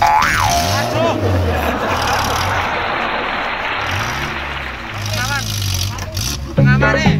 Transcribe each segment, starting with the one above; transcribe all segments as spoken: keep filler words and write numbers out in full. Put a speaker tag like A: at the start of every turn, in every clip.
A: Pengaman nih.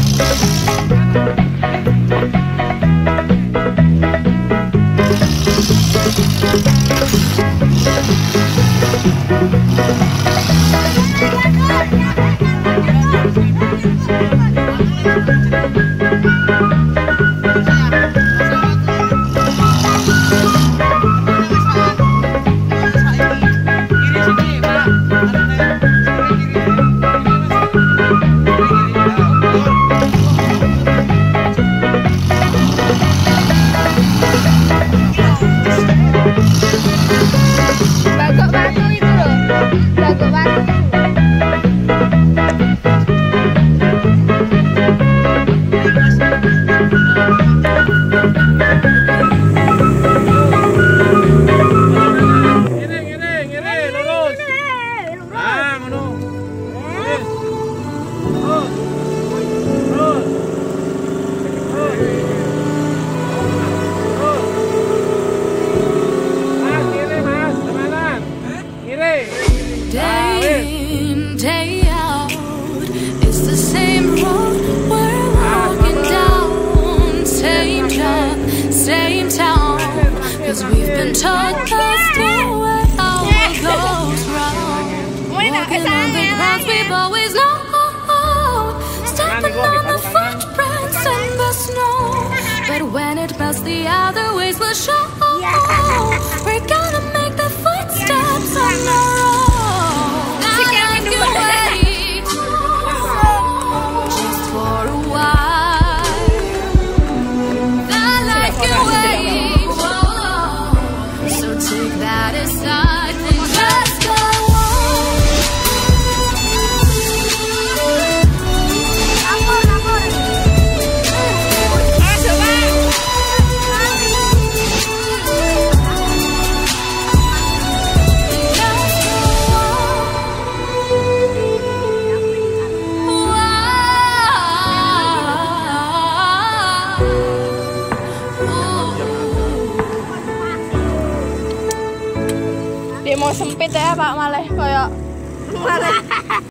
B: We've been taught that's the way our world goes round. Walking on the grounds we've always known, stepping on the footprints in the snow. But when it melts, the other ways will show. We're gonna make the footsteps on our own. Not like you wait just for a while. Not like you wait. Take that aside and just go on. Ampun, ampun. Ah, coba.
C: Dia mau sempit ya Pak, malah kayak malah